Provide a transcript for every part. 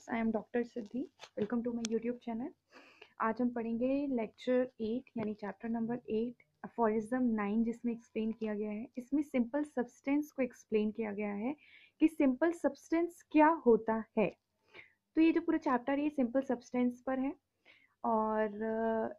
Friends, I am doctor Siddhi. Welcome to my YouTube channel. आज हम पढ़ेंगे लेक्चर 8 यानी चैप्टर नंबर 8 अफोरिज्म 9, जिसमें एक्सप्लेन किया गया है। इसमें सिंपल सब्सटेंस को एक्सप्लेन किया गया है कि सिंपल सब्सटेंस क्या होता है। तो ये जो पूरा चैप्टर है ये सिंपल सब्सटेंस पर है और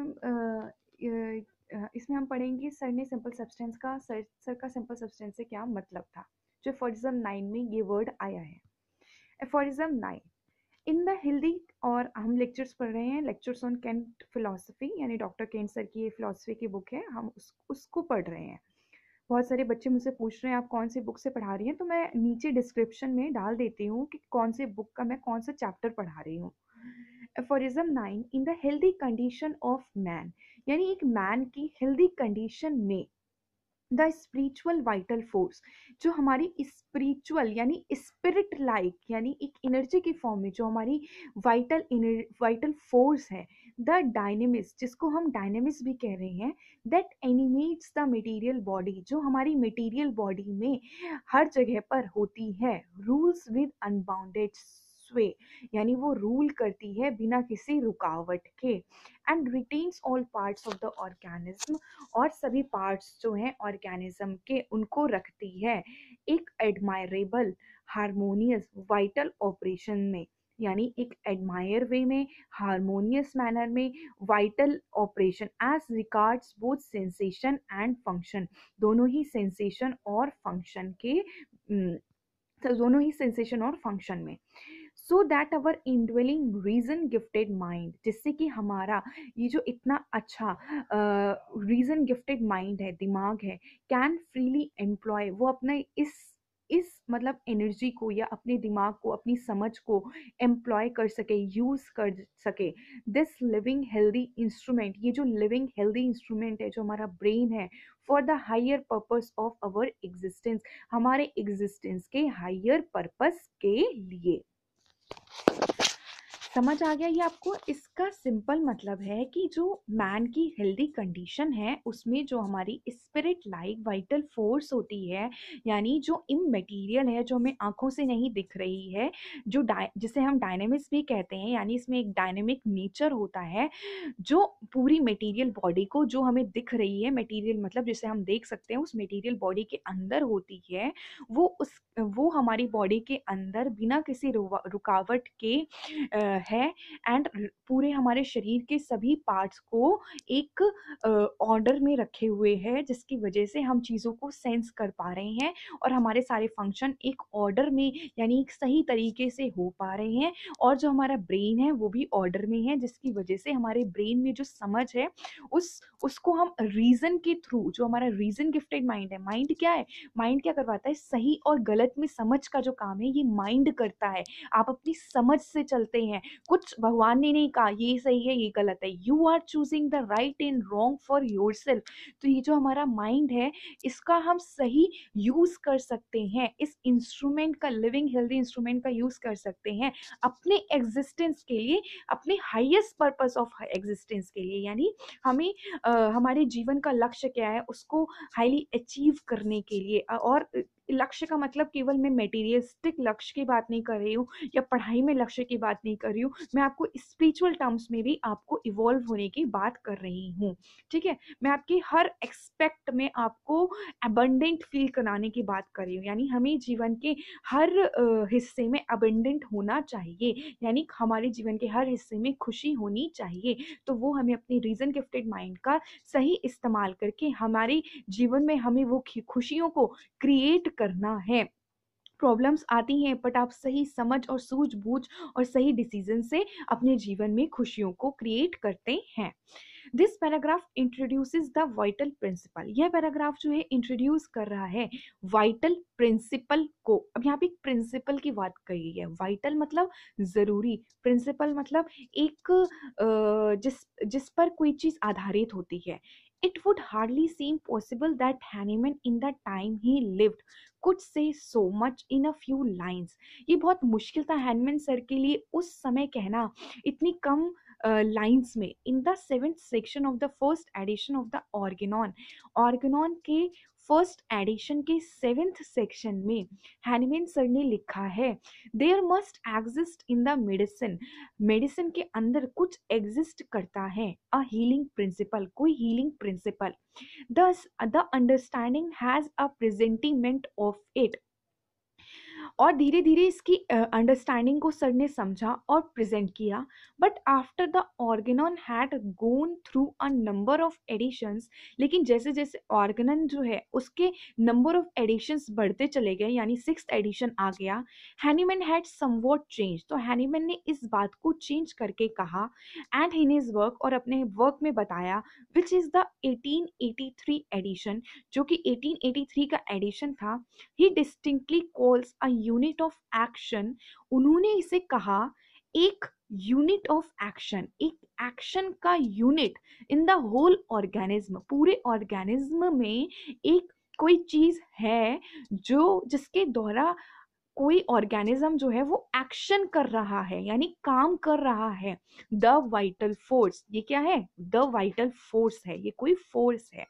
इसमें हम पढ़ेंगे सर ने सिंपल सब्सटेंस का सर का सिंपल सब्सटेंस से क्या मतलब था, जो अफोरिज्म 9 में ये वर्ड आया है। एफोरिज्म 9 इन द हेल्दी, और हम लेक्चर्स पढ़ रहे हैं, लेक्चर्स ऑन कैंट फिलोसफी, यानी डॉक्टर केंट सर की ये फिलोसफी की बुक है, हम उसको पढ़ रहे हैं। बहुत सारे बच्चे मुझसे पूछ रहे हैं आप कौन सी बुक से पढ़ा रही हैं, तो मैं नीचे डिस्क्रिप्शन में डाल देती हूँ कि कौन से बुक का मैं कौन सा चैप्टर पढ़ा रही हूँ। Aphorism 9 in the healthy condition of man, यानी एक मैन की हेल्दी कंडीशन में द स्पिरिचुअल वाइटल फोर्स, जो हमारी स्पिरिचुअल यानी स्पिरिट लाइक यानी एक एनर्जी की फॉर्म में जो हमारी वाइटल फोर्स है, द डायनेमिक्स, जिसको हम डायनेमिक्स भी कह रहे हैं, that animates the material body, जो हमारी मटेरियल बॉडी में हर जगह पर होती है, रूल्स विद अनबाउंडेड स्वे, यानी वो रूल करती है बिना किसी रुकावट के, and retains all parts of the organism, और सभी पार्ट्स जो हैं ऑर्गेनिज्म के उनको रखती है एक एडमायरेबल हार्मोनियस वाइटल ऑपरेशन में, यानी एक एडमायर वे में, हार्मोनियस मैनर में, vital operation as regards both sensation and function, दोनों ही सेंसेशन और फंक्शन के दोनों ही सेंसेशन और फंक्शन में, so that our indwelling reason gifted mind, जिससे कि हमारा ये जो इतना अच्छा रीजन गिफ्टेड माइंड है, दिमाग है, कैन फ्रीली एम्प्लॉय, वो अपने इस मतलब एनर्जी को या अपने दिमाग को, अपनी समझ को एम्प्लॉय कर सके, यूज कर सके, दिस लिविंग हेल्दी इंस्ट्रूमेंट, ये जो लिविंग हेल्दी इंस्ट्रूमेंट है जो हमारा ब्रेन है, for the higher purpose of our existence, हमारे एग्जिस्टेंस के हायर पर्पस के लिए। समझ आ गया ये आपको? इसका सिंपल मतलब है कि जो मैन की हेल्दी कंडीशन है उसमें जो हमारी स्पिरिट लाइक वाइटल फोर्स होती है, यानी जो इममटेरियल है, जो हमें आंखों से नहीं दिख रही है, जो जिसे हम डायनेमिक्स भी कहते हैं, यानी इसमें एक डायनेमिक नेचर होता है, जो पूरी मटेरियल बॉडी को, जो हमें दिख रही है मटेरियल मतलब जिसे हम देख सकते हैं, उस मटेरियल बॉडी के अंदर होती है, वो हमारी बॉडी के अंदर बिना किसी रुकावट के है, एंड पूरे हमारे शरीर के सभी पार्ट्स को एक ऑर्डर में रखे हुए है, जिसकी वजह से हम चीज़ों को सेंस कर पा रहे हैं और हमारे सारे फंक्शन एक ऑर्डर में यानी एक सही तरीके से हो पा रहे हैं, और जो हमारा ब्रेन है वो भी ऑर्डर में है, जिसकी वजह से हमारे ब्रेन में जो समझ है उसको हम रीजन के थ्रू, जो हमारा रीजन गिफ्टेड माइंड है, माइंड क्या है, माइंड क्या करवाता है, सही और गलत में समझ का जो काम है ये माइंड करता है। आप अपनी समझ से चलते हैं, कुछ भगवान ने नहीं कहा ये सही है ये गलत है, you are choosing the right and wrong for yourself. तो ये जो हमारा माइंड है इसका हम सही यूज कर सकते हैं, इस इंस्ट्रूमेंट का, लिविंग हेल्दी इंस्ट्रूमेंट का यूज कर सकते हैं अपने एग्जिस्टेंस के लिए, अपने हाईएस्ट पर्पस ऑफ एग्जिस्टेंस के लिए, यानी हमें हमारे जीवन का लक्ष्य क्या है उसको हाईली अचीव करने के लिए। और लक्ष्य का मतलब केवल मैं मेटीरियलिस्टिक लक्ष्य की बात नहीं कर रही हूँ या पढ़ाई में लक्ष्य की बात नहीं कर रही हूँ, मैं आपको स्पिरिचुअल टर्म्स में भी आपको इवॉल्व होने की बात कर रही हूँ। ठीक है, मैं आपकी हर एक्सपेक्ट में आपको अबंडेंट फील कराने की बात कर रही हूँ, यानी हमें जीवन के हर हिस्से में अबंडेंट होना चाहिए, यानी हमारे जीवन के हर हिस्से में खुशी होनी चाहिए। तो वो हमें अपनी रीजन गिफ्टेड माइंड का सही इस्तेमाल करके हमारे जीवन में हमें वो खुशियों को क्रिएट करना है। प्रॉब्लम्स आती हैं बट आप सही समझ और सूझबूझ और सही डिसीजन से अपने जीवन में खुशियों को क्रिएट करते हैं। This paragraph introduces the vital principle, यह पैराग्राफ जो है इंट्रोड्यूस कर रहा है वाइटल प्रिंसिपल को। अब यहाँ पे एक प्रिंसिपल की बात कही गई है, वाइटल मतलब जरूरी, प्रिंसिपल मतलब एक जिस पर कोई चीज आधारित होती है। It would hardly seem possible that Hahnemann in the time he lived could say so much in a few lines. ये बहुत मुश्किल था हैनमैन सर के लिए उस समय कहना इतनी कम लाइन्स में। In the 7th section of the first edition of the organon, organon के फर्स्ट एडिशन के 7th सेक्शन में हैनीमैन सर ने लिखा है, there must exist in the medicine, medicine के अंदर कुछ एग्जिस्ट करता है, अ हीलिंग प्रिंसिपल, कोई healing principle, thus the understanding has a presentiment of it। और धीरे धीरे इसकी अंडरस्टैंडिंग को सर ने समझा और प्रेजेंट किया। But after the organon had gone through a number of editions, लेकिन जैसे जैसे ऑर्गेनन जो है उसके नंबर ऑफ एडिशंस बढ़ते चले गए, यानी 6th एडिशन आ गया, हैनीमैन हैड समवॉट चेंज, तो हैनीमैन ने इस बात को चेंज करके कहा एंड इन हिज वर्क, और अपने वर्क में बताया, विच इज द 1883 एडिशन, जो कि 1883 का एडिशन था। He distinctly calls a unit of action, उन्होंने इसे कहा एक यूनिट ऑफ एक्शन, एक एक्शन का unit in the whole organism, पूरे ऑर्गेनिज्म में एक कोई चीज है जो जिसके द्वारा कोई ऑर्गेनिज्म जो है वो एक्शन कर रहा है, यानी काम कर रहा है। द वाइटल फोर्स, ये क्या है? द वाइटल फोर्स है, ये कोई फोर्स है।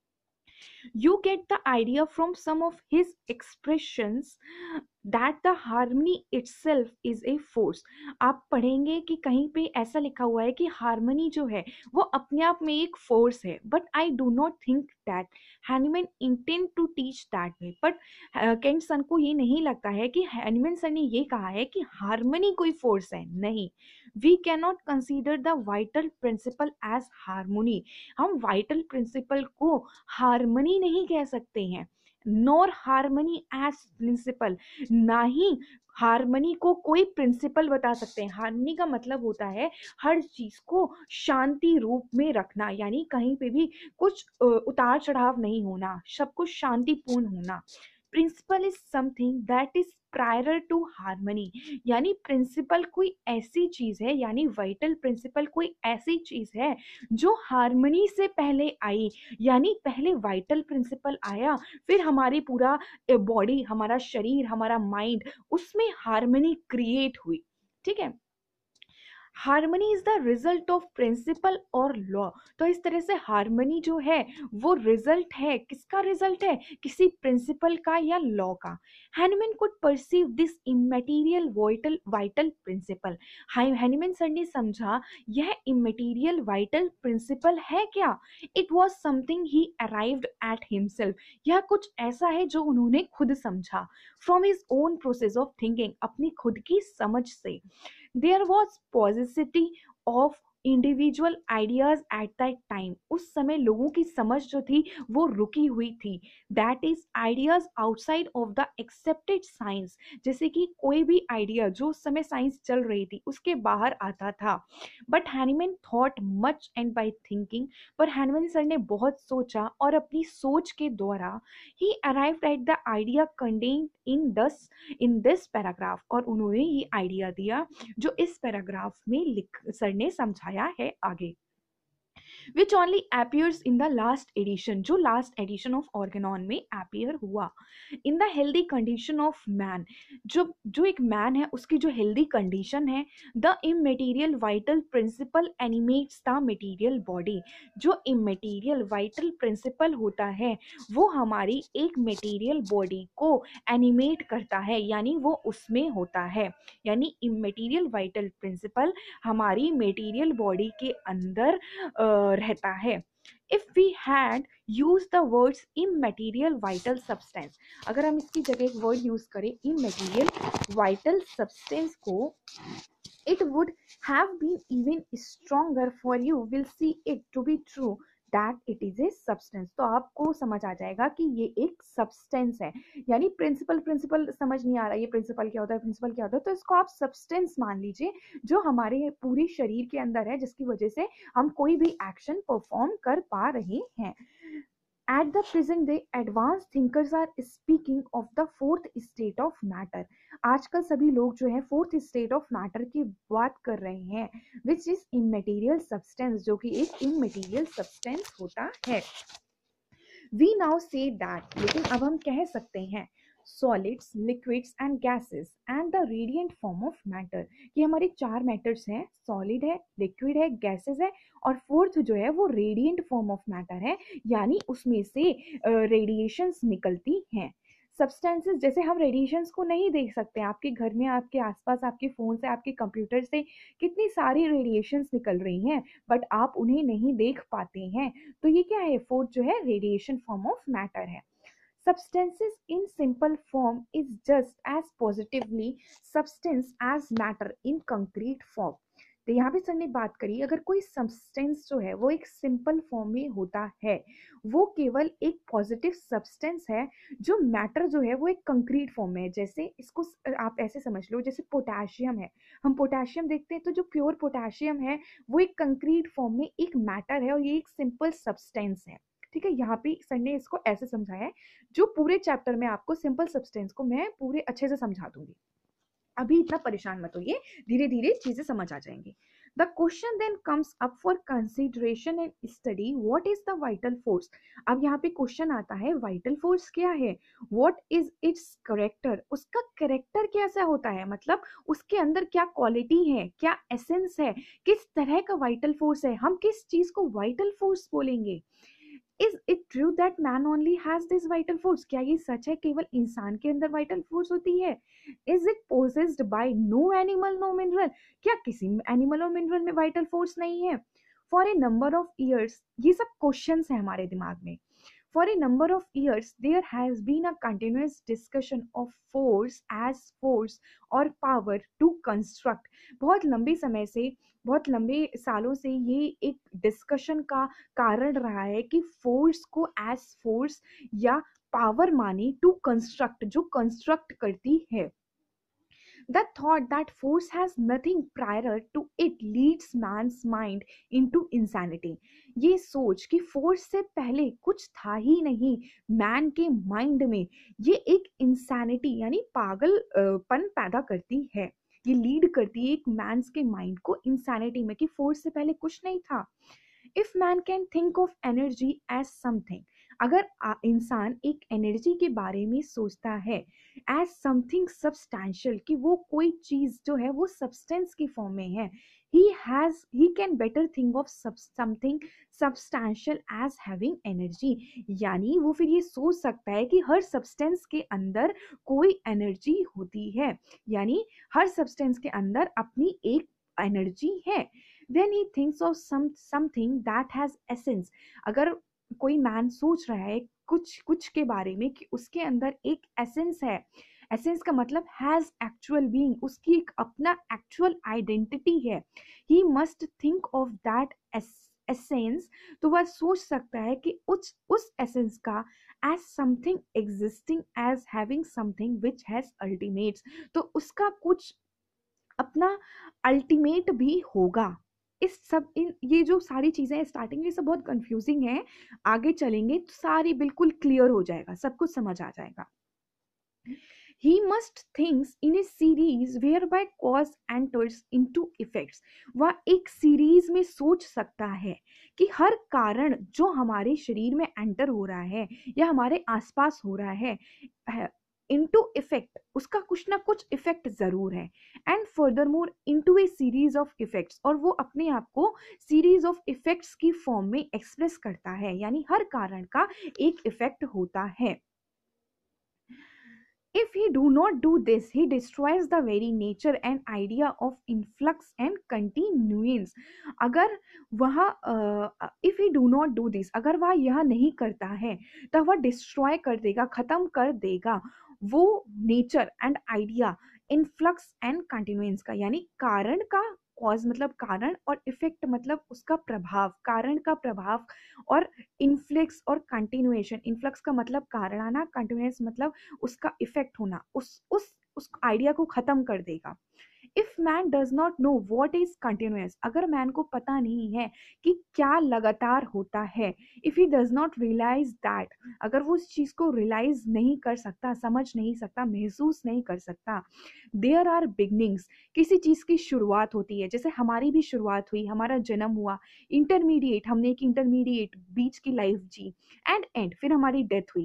You get the idea from some of his expressions that the harmony itself is a force। आप पढ़ेंगे कि कहीं पे ऐसा लिखा हुआ है कि हार्मनी जो है वो अपने आप में एक फोर्स है, but I do not think that Hahnemann intend to teach that way. But Kent son को ये नहीं लगता है कि हैनीमैन सर ने ये कहा है कि हार्मनी कोई फोर्स है, नहीं। We can not consider the vital principle as harmony, हम वाइटल प्रिंसिपल को हार्मनी नहीं कह सकते हैं, नॉर हार्मनी एज प्रिंसिपल, ना ही हार्मनी को कोई प्रिंसिपल बता सकते हैं। हार्मनी का मतलब होता है हर चीज को शांति रूप में रखना, यानी कहीं पे भी कुछ उतार चढ़ाव नहीं होना, सब कुछ शांतिपूर्ण होना। Principle is something that is prior to harmony, यानी प्रिंसिपल कोई ऐसी चीज है, यानी वाइटल प्रिंसिपल कोई ऐसी चीज है जो हार्मनी से पहले आई, यानी पहले वाइटल प्रिंसिपल आया, फिर हमारी पूरा बॉडी, हमारा शरीर, हमारा माइंड, उसमें हार्मनी क्रिएट हुई। ठीक है, harmony is the result of principle और लॉ। तो इस तरह से हार्मनी जो है वो रिजल्ट है, किसका रिजल्ट है? किसी प्रिंसिपल का या लॉ का। Hahnemann could perceive this immaterial vital principle, Hahnemann sir ने समझा यह इमैटेरियल वाइटल प्रिंसिपल है क्या? It was something he arrived at himself, यह कुछ ऐसा है जो उन्होंने खुद समझा, from his own process of thinking, अपनी खुद की समझ से। There was paucity of individual ideas at that time, उस समय लोगों की समझ जो थी वो रुकी हुई थी। That is ideas outside of the accepted science, जैसे कि कोई भी आइडिया जो उस समय साइंस चल रही थी उसके बाहर आता था। But Hahnemann thought much and by thinking, पर हैनीमैन सर ने बहुत सोचा और अपनी सोच के द्वारा ही arrived at the idea contained in this paragraph, और उन्होंने ये आइडिया दिया जो इस पैराग्राफ में सर ने समझाया है आगे। which only appears in the last edition, जो last edition of organon में appear हुआ। in the healthy condition of man, जो एक man है उसकी जो healthy condition है, the immaterial vital principle animates the material body, जो immaterial vital principle होता है वो हमारी एक material body को animate करता है, यानी वो उसमें होता है, यानी immaterial vital principle हमारी material body के अंदर रहता है। If we had used the words immaterial vital substance, अगर हम इसकी जगह एक वर्ड यूज करें immaterial vital substance को, it would have been even stronger for you will see it to be true that it is a substance। तो आपको समझ आ जाएगा कि ये एक सब्सटेंस है, यानी प्रिंसिपल समझ नहीं आ रहा ये प्रिंसिपल क्या होता है, प्रिंसिपल क्या होता है, तो इसको आप सब्सटेंस मान लीजिए जो हमारे पूरे शरीर के अंदर है, जिसकी वजह से हम कोई भी एक्शन परफॉर्म कर पा रहे हैं। At the present day, advanced thinkers are speaking of the fourth state of matter। आजकल सभी लोग जो है fourth state of matter की बात कर रहे हैं, which is immaterial substance, जो कि एक immaterial substance होता है। We now say that, लेकिन अब हम कह सकते हैं, solids, liquids and gases and the radiant form of matter. ये हमारे चार मैटर्स हैं, सॉलिड है, लिक्विड है, गैसेस है और फोर्थ जो है वो रेडिएंट फॉर्म ऑफ मैटर है, यानी उसमें से रेडिएशंस निकलती हैं। सब्सटेंसेस, जैसे हम रेडिएशंस को नहीं देख सकते, आपके घर में, आपके आसपास, आपके फ़ोन से, आपके कंप्यूटर से कितनी सारी रेडिएशंस निकल रही हैं, बट आप उन्हें नहीं देख पाते हैं। तो ये क्या है, फोर्थ जो है रेडिएशन फॉर्म ऑफ मैटर है। Substances in simple form is just as positively substance as matter in concrete form। तो यहाँ पे सर ने बात करी, अगर कोई सब्सटेंस जो है वो एक सिंपल फॉर्म में होता है, वो केवल एक पॉजिटिव सब्सटेंस है, जो मैटर जो है वो एक कंक्रीट फॉर्म में है। जैसे इसको आप ऐसे समझ लो, जैसे पोटेशियम है, हम पोटेशियम देखते हैं तो जो प्योर पोटेशियम है वो एक कंक्रीट फॉर्म में एक मैटर है और ये एक सिंपल सब्सटेंस है। ठीक है, यहाँ पे सर ने इसको ऐसे समझाया है, जो पूरे चैप्टर में आपको सिंपल सब्सटेंस को मैं पूरे अच्छे से समझा दूंगी। अभी इतना परेशान मत होइए, धीरे धीरे चीजें समझ आ जाएंगी। The question then comes up for consideration and study, what is the vital force. अब यहाँ पे क्वेश्चन आता है, वाइटल फोर्स क्या है, व्हाट इज इट्स करेक्टर, उसका करेक्टर कैसा होता है, मतलब उसके अंदर क्या क्वालिटी है, क्या एसेंस है, किस तरह का वाइटल फोर्स है, हम किस चीज को वाइटल फोर्स बोलेंगे। Is it true that man only has this vital force? क्या ये सच है केवल इंसान के अंदर वाइटल फोर्स होती है? Is it possessed by no animal, no mineral? क्या किसी एनिमल और मिनरल में वाइटल फोर्स नहीं है? For a number of years, ये सब क्वेश्चंस हैं हमारे दिमाग में। For a number of years, there has been a continuous discussion of force as force or power to construct। बहुत लंबे समय से, बहुत लंबे सालों से ये एक डिस्कशन का कारण रहा है कि फोर्स को एज फोर्स या पावर माने टू कंस्ट्रक्ट, जो कंस्ट्रक्ट करती है। The thought that force has nothing prior to it leads man's mind into insanity। ये सोच कि फोर्स से पहले कुछ था ही नहीं मैन के माइंड में, ये एक इंसैनिटी यानी पागलपन पैदा करती है। ये लीड करती है एक मैन्स के माइंड को इंसैनिटी में, कि फोर्स से पहले कुछ नहीं था। If man can think of energy as something, अगर इंसान एक एनर्जी के बारे में सोचता है एज समथिंग सब्सटैंशियल, कि वो कोई चीज जो है वो सब्सटेंस की फॉर्म में है, he can better think of something substantial as having energy। यानी वो फिर ये सोच सकता है कि हर सब्सटेंस के अंदर कोई एनर्जी होती है, यानी हर सब्सटेंस के अंदर अपनी एक एनर्जी है। when he thinks of something that has essence, अगर कोई मैन सोच रहा है कुछ के बारे में कि उसके अंदर एक एसेंस है, एसेंस का मतलब हैज एक्चुअल बीइंग, उसकी एक अपना एक्चुअल आइडेंटिटी है, he must think of that essence, तो वह सोच सकता है कि उस एसेंस का as something existing as having something which has ultimates, तो उसका कुछ अपना अल्टीमेट भी होगा। इस सब ये जो सारी चीजें स्टार्टिंग में सब बहुत कंफ्यूजिंग है, आगे चलेंगे तो सारी बिल्कुल क्लियर हो जाएगा, सब कुछ समझ आ जाएगा। He must think in a series whereby cause enters into effects। वह एक सीरीज में सोच सकता है कि हर कारण जो हमारे शरीर में एंटर हो रहा है या हमारे आसपास हो रहा है, इनटू इफेक्ट, उसका कुछ ना कुछ इफेक्ट जरूर है। And furthermore into a series of effects, और वो अपने आप को सीरीज ऑफ इफेक्ट्स की फॉर्म में एक्सप्रेस करता है, यानी हर कारण का एक इफेक्ट होता है। If he do not do this, he destroys the very nature and idea of influx and continuance। अगर वह if he do not do this, अगर वह यह नहीं करता है तो वह डिस्ट्रॉय कर देगा, खत्म कर देगा वो nature and idea, influx and continuance का, यानी कारण का, कॉज मतलब कारण और इफेक्ट मतलब उसका प्रभाव, कारण का प्रभाव, और इन्फ्लेक्स और कंटिन्यूएशन, इन्फ्लक्स का मतलब कारण आना, कंटिन्यूएंस मतलब उसका इफेक्ट होना, उस आइडिया को खत्म कर देगा। If man does not know what is continuous, अगर मैन को पता नहीं है कि क्या लगातार होता है, if he does not realize that, अगर वो उस चीज को रियलाइज नहीं कर सकता, समझ नहीं सकता, महसूस नहीं कर सकता, देयर आर बिगनिंग्स, किसी चीज की शुरुआत होती है, जैसे हमारी भी शुरुआत हुई, हमारा जन्म हुआ, इंटरमीडिएट, हमने एक इंटरमीडिएट बीच की लाइफ जी, एंड फिर हमारी डेथ हुई,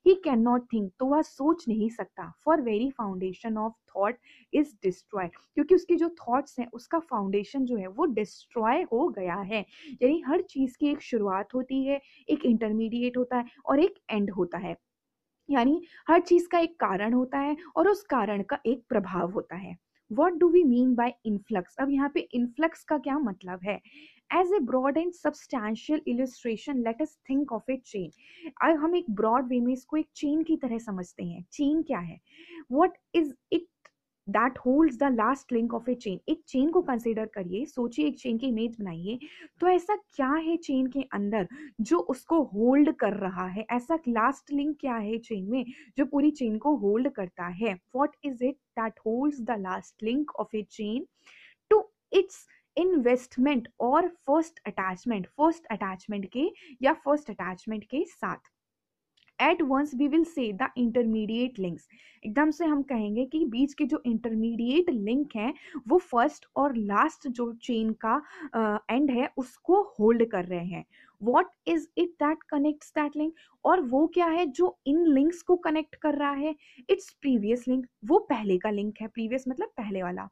ही कैन नॉट थिंक, तो वह सोच नहीं सकता, for very foundation of thought is destroy, क्योंकि उसके जो थॉट्स हैं उसका फाउंडेशन जो है वो डिस्ट्रॉय हो गया है। यानी हर चीज की एक शुरुआत होती है, एक इंटरमीडिएट होता है और एक एंड होता है। यानी हर चीज का एक कारण होता है और उस कारण का एक प्रभाव होता है। What do we mean by influx? अब यहाँ पे इन्फ्लक्स का क्या मतलब है? As a broad and substantial illustration let us think of a chain. अब हम एक ब्रॉड वे में इसको एक चेन की तरह समझते हैं। चेन क्या है? What is it that holds the last link of a chain? एक चेन को कंसिडर करिए, सोचिए, एक चेन की इमेज बनाइए, तो ऐसा क्या है चेन के अंदर जो उसको होल्ड कर रहा है? ऐसा लास्ट लिंक क्या है चेन में जो पूरी चेन को होल्ड करता है? What is it that holds the last link of a chain to its investment और फर्स्ट अटैचमेंट के या फर्स्ट अटैचमेंट के साथ? At once we will say the intermediate links, एकदम से हम कहेंगे कि बीच के जो इंटरमीडिएट लिंक हैं वो फर्स्ट और लास्ट जो चेन का एंड है उसको होल्ड कर रहे हैं। What is it that connects that link? और वो क्या है जो इन लिंक्स को कनेक्ट कर रहा है? इट्स प्रीवियस लिंक, वो पहले का लिंक है, प्रीवियस मतलब पहले वाला,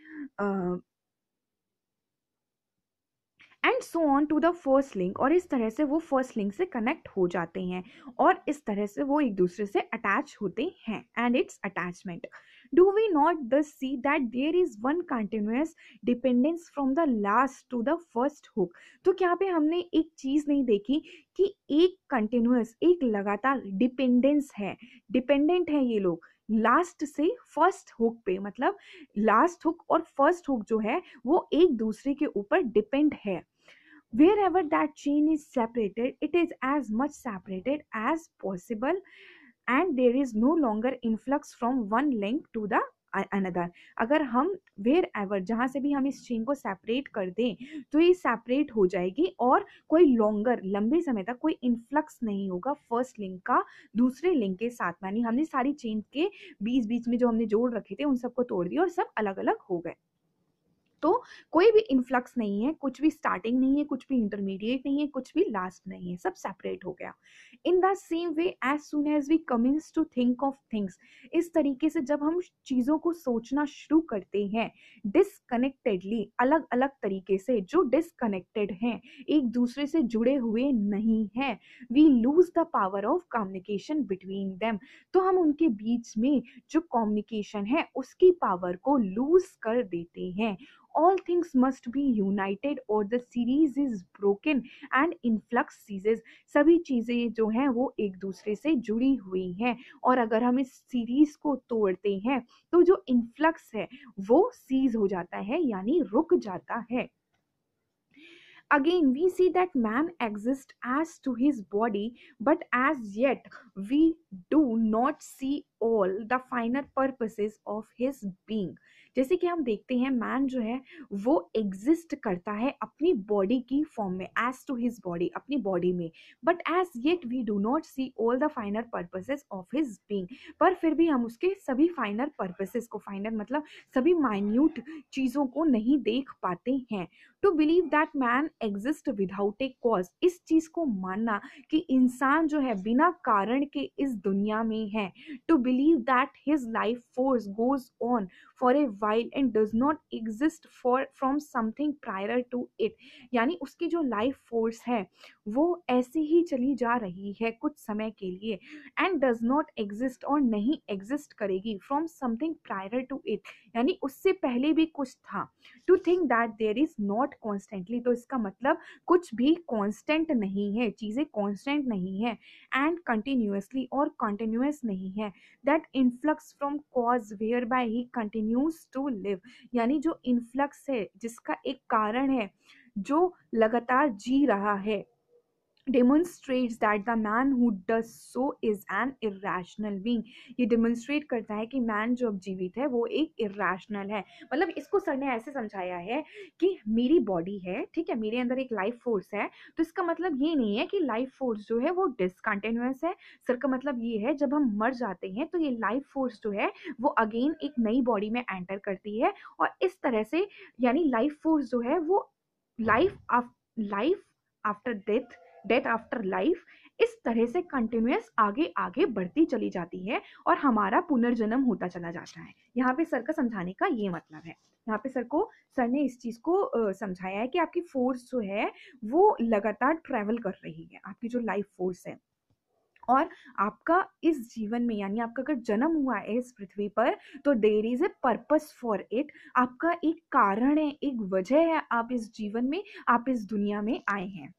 and so on to the first link, और इस तरह से वो फर्स्ट लिंक से कनेक्ट हो जाते हैं और इस तरह से वो एक दूसरे से अटैच होते हैं, and its attachment. Do we not thus see that there is one continuous dependence from the last to the first hook? तो क्या पे हमने एक चीज नहीं देखी कि एक कंटिन्यूअस, एक लगातार डिपेंडेंस है, डिपेंडेंट है ये लोग लास्ट से फर्स्ट हुक पे, मतलब लास्ट हुक और फर्स्ट हुक जो है वो एक दूसरे के ऊपर डिपेंड है। Wherever that chain is separated, it is as much separated as possible, and there is no longer influx from one link to the another. अगर हम वेयर एवर जहाँ से भी हम इस चेन को सेपरेट कर दें तो ये सेपरेट हो जाएगी और कोई लॉन्गर लंबे समय तक कोई इन्फ्लक्स नहीं होगा फर्स्ट लिंक का दूसरे लिंक के साथ। यानी हमने सारी चेन के बीच बीच में जो हमने जोड़ रखे थे उन सबको तोड़ दिया और सब अलग अलग हो गए। तो कोई भी इन्फ्लक्स नहीं है, कुछ भी स्टार्टिंग नहीं है, कुछ भी इंटरमीडिएट नहीं है, कुछ भी लास्ट नहीं है, सब सेपरेट हो गया। In the same way as soon as we commence to think of things, इस तरीके से जब हम चीज़ों को सोचना शुरू करते हैं डिसकनेक्टेडली, अलग अलग तरीके से, जो डिसकनेक्टेड हैं, एक दूसरे से जुड़े हुए नहीं हैं, we lose the power of communication between them, तो हम उनके बीच में जो कम्युनिकेशन है उसकी पावर को लूज कर देते हैं। All things must be united or the series is broken and influx ceases, सभी चीजें जो हैं वो एक दूसरे से जुड़ी हुई हैं और अगर हम इस सीरीज को तोड़ते हैं तो जो इन्फ्लक्स है वो सीज हो जाता है यानी रुक जाता है। Again, we see that man exists as to his body, but as yet we do not see all the finer purposes of his being. जैसे कि हम देखते हैं मैन जो है वो एग्जिस्ट करता है अपनी बॉडी की फॉर्म में, एज टू हिज बॉडी, अपनी बॉडी में, but as yet we do not see all the finer purposes of his being, पर फिर भी हम उसके सभी फाइनर पर्पसेस को, फाइनर मतलब सभी माइन्यूट चीज़ों को नहीं देख पाते हैं। To believe that man exist without a cause, इस चीज को मानना कि इंसान जो है बिना कारण के इस दुनिया में है। To believe that his life force goes on for a while and does not exist for from something prior to it, यानी उसकी जो लाइफ फोर्स है वो ऐसे ही चली जा रही है कुछ समय के लिए, एंड डज नॉट एग्जिस्ट और नहीं एग्जिस्ट करेगी from something prior to it, यानी उससे पहले भी कुछ था। To think that there is not constantly, तो इसका मतलब कुछ भी कांस्टेंट नहीं है, चीज़ें कांस्टेंट नहीं है, एंड कंटिन्यूअसली और कंटिन्यूअस नहीं है, that influx from cause whereby he continues to live, यानी जो इन्फ्लक्स है जिसका एक कारण है जो लगातार जी रहा है, demonstrates that the man who does so is an irrational being, ये demonstrate करता है कि man जो अब जीवित है वो एक irrational है। मतलब इसको सर ने ऐसे समझाया है कि मेरी बॉडी है, ठीक है, मेरे अंदर एक लाइफ फोर्स है, तो इसका मतलब ये नहीं है कि लाइफ फोर्स जो है वो डिसकंटिन्यूअस है। सर का मतलब ये है जब हम मर जाते हैं तो ये लाइफ फोर्स जो है वो अगेन एक नई बॉडी में एंटर करती है और इस तरह से, यानी लाइफ फोर्स जो है वो life after death, death after life, इस तरह से कंटिन्यूअस आगे आगे बढ़ती चली जाती है और हमारा पुनर्जन्म होता चला जाता है। यहाँ पे सर का समझाने का ये मतलब है। यहाँ पे सर ने इस चीज को समझाया है कि आपकी फोर्स जो है वो लगातार ट्रेवल कर रही है, आपकी जो लाइफ फोर्स है। और आपका इस जीवन में यानी आपका अगर जन्म हुआ है इस पृथ्वी पर तो there is a purpose for it. आपका एक कारण है, एक वजह है, आप इस जीवन में, आप इस दुनिया में आए हैं।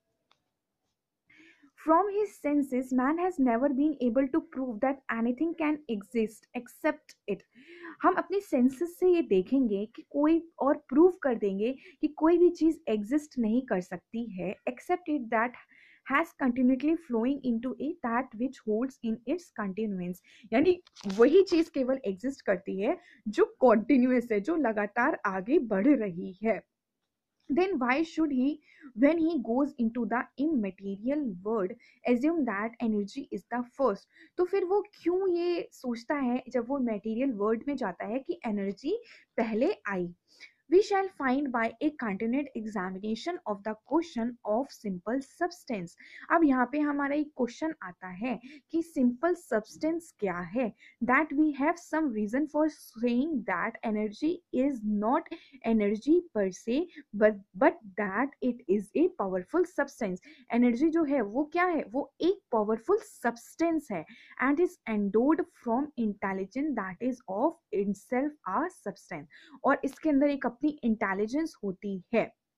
From his senses, man has never been able to prove that anything can exist except it. हम अपने सेंसेस से ये देखेंगे कि कोई और प्रूव कर देंगे कि कोई भी चीज एग्जिस्ट नहीं कर सकती है except it that has continuously flowing into it that which holds in its continuance. यानी वही चीज केवल एग्जिस्ट करती है जो कॉन्टिन्यूस है, जो लगातार आगे बढ़ रही है। Then why should he, when he goes into the immaterial world, assume that energy is the first? तो फिर वो क्यों ये सोचता है जब वो material world में जाता है कि energy पहले आई? We shall find by a continued examination of the question of simple substance. अब यहाँ पे हमारा एक क्वेश्चन आता है कि simple substance क्या है? That we have some reason for saying that energy is not energy per se, but that it is a powerful substance. Energy जो है वो क्या है? वो एक powerful substance है and is endowed from intelligence that is of itself a substance. और इसके अंदर एक अपनी इंटेलिजेंस होती है।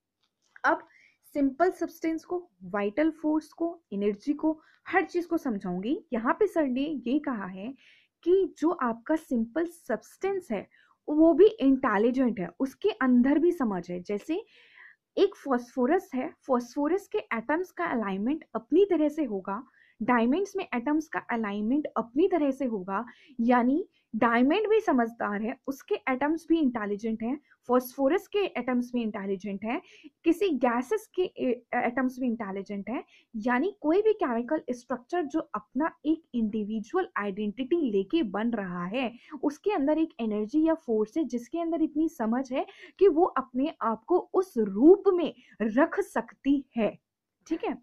अब सिंपल सब्सटेंस को, वाइटल फोर्स को, एनर्जी को, हर चीज को समझाऊंगी। यहाँ पे सर ने ये कहा है कि जो आपका सिंपल सब्सटेंस है वो भी इंटेलिजेंट है, उसके अंदर भी समझ है। जैसे एक फॉस्फोरस है, फॉस्फोरस के एटम्स का अलाइनमेंट अपनी तरह से होगा, डायमंड्स में एटम्स का अलाइनमेंट अपनी तरह से होगा, यानी डायमंड भी समझदार है, उसके एटम्स भी इंटेलिजेंट हैं, फॉस्फोरस के एटम्स भी इंटेलिजेंट हैं, किसी गैसेस के एटम्स भी इंटेलिजेंट हैं। यानी कोई भी केमिकल स्ट्रक्चर जो अपना एक इंडिविजुअल आइडेंटिटी लेके बन रहा है, उसके अंदर एक एनर्जी या फोर्स है जिसके अंदर इतनी समझ है कि वो अपने आप को उस रूप में रख सकती है। ठीक है।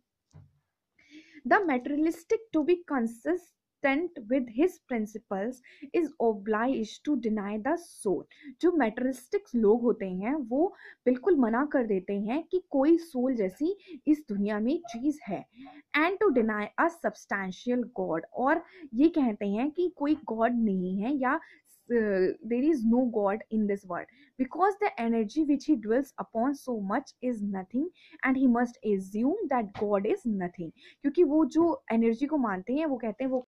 The materialistic, to be consistent with his principles, is obliged to deny the soul. जो मेटरिस्टिक लोग होते हैं वो बिल्कुल मना कर देते हैं कि कोई सोल जैसी इस दुनिया में चीज है, and to deny a substantial God, और ये कहते हैं कि कोई गॉड नहीं है या there is no God in this world, because the energy which he dwells upon so much is nothing and he must assume that God is nothing. क्योंकि वो जो एनर्जी को मानते हैं वो कहते हैं वो